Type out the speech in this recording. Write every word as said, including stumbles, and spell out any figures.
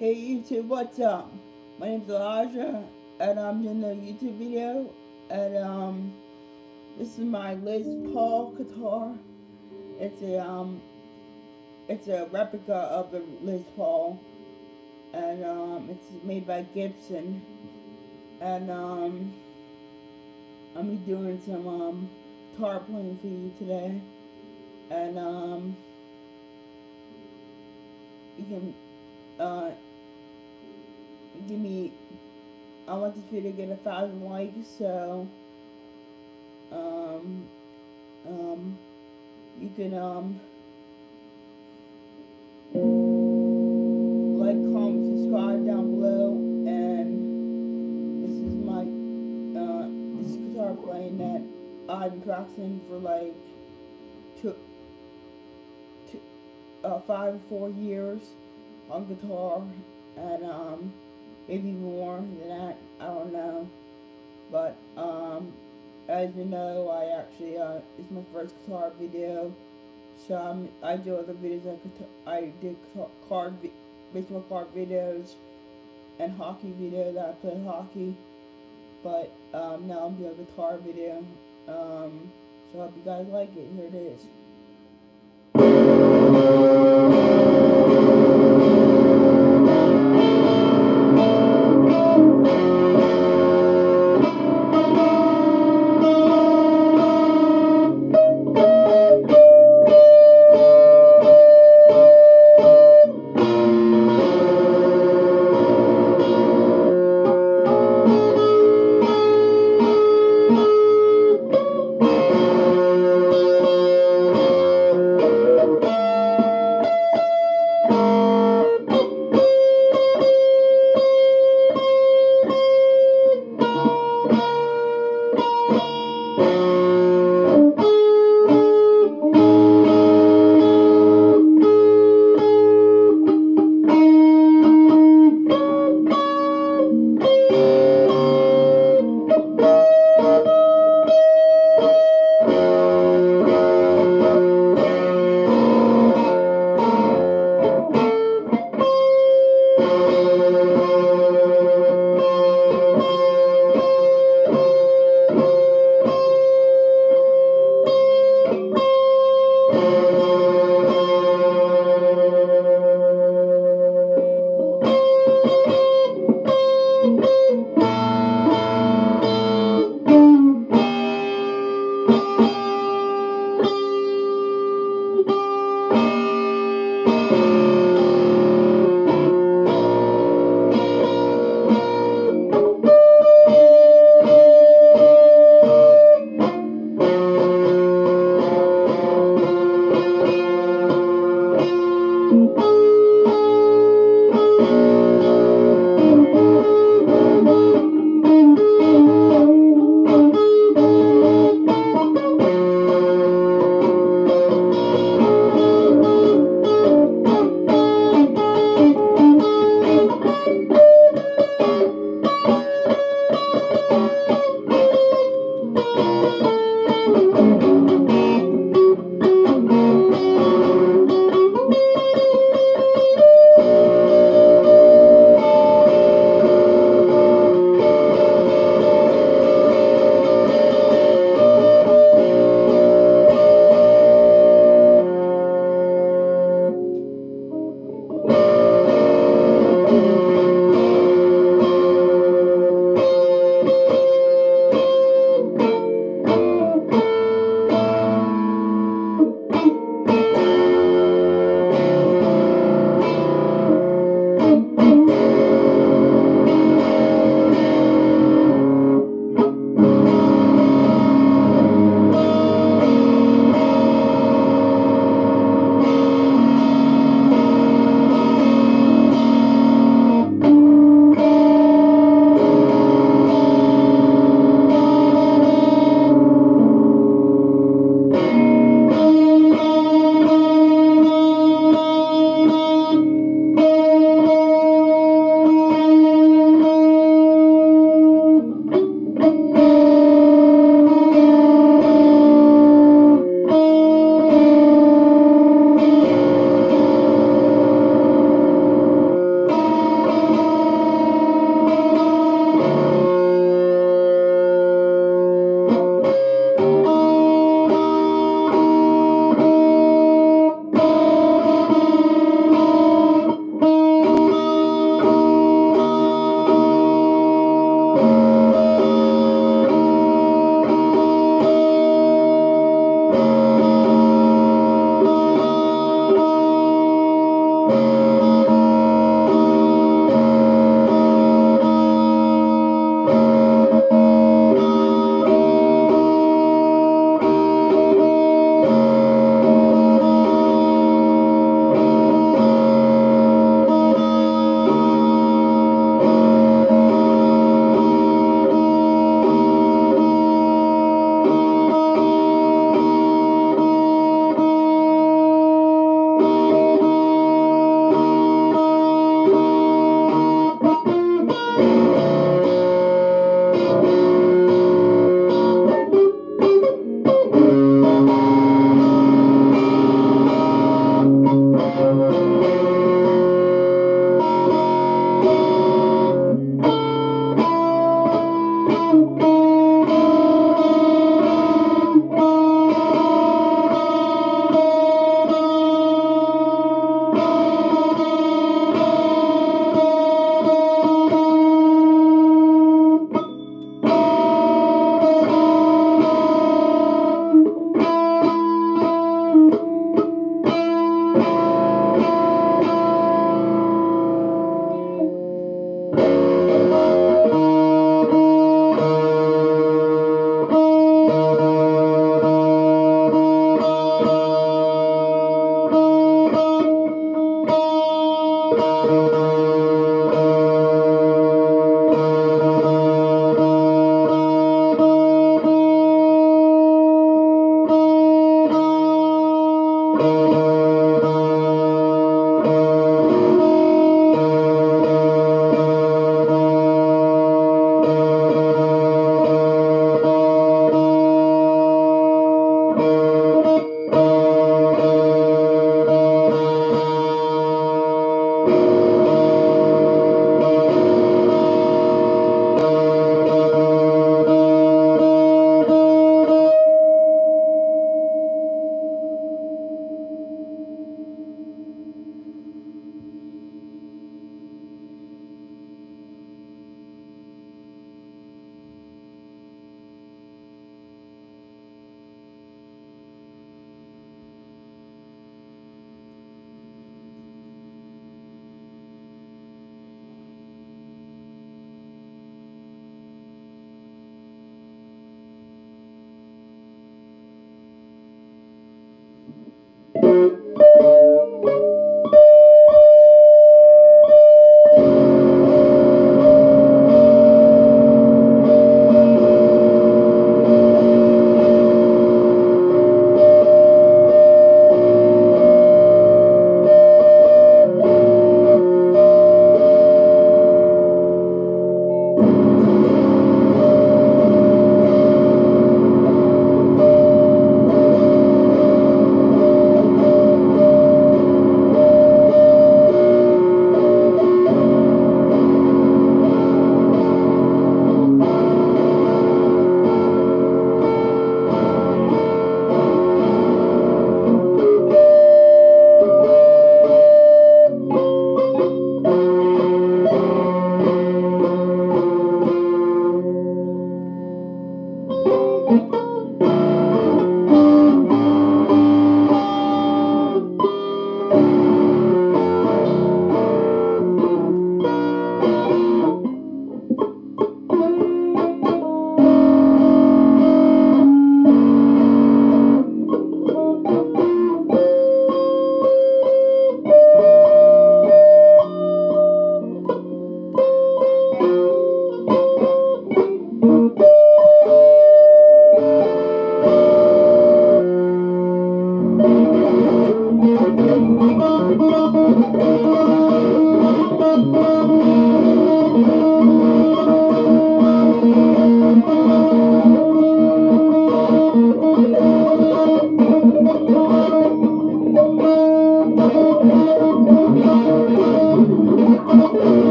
Hey YouTube, what's up? My name's Elijah, and I'm doing a YouTube video, and um, this is my Les Paul guitar. It's a um, it's a replica of the Les Paul, and um, it's made by Gibson, and um, I'm doing some um, guitar playing for you today, and um, you can uh. give me, I want this video to get a thousand likes, so, um, um, you can, um, like, comment, subscribe down below, and this is my, uh, this guitar playing that I've been practicing for, like, two, two, uh, five or four years on guitar, and, um, maybe more than that, I don't know, but, um, as you know, I actually, uh, it's my first guitar video, so um, I do other videos, I, I did card, baseball card videos, and hockey videos, I play hockey, but, um, now I'm doing a guitar video, um, so I hope you guys like it. Here it is.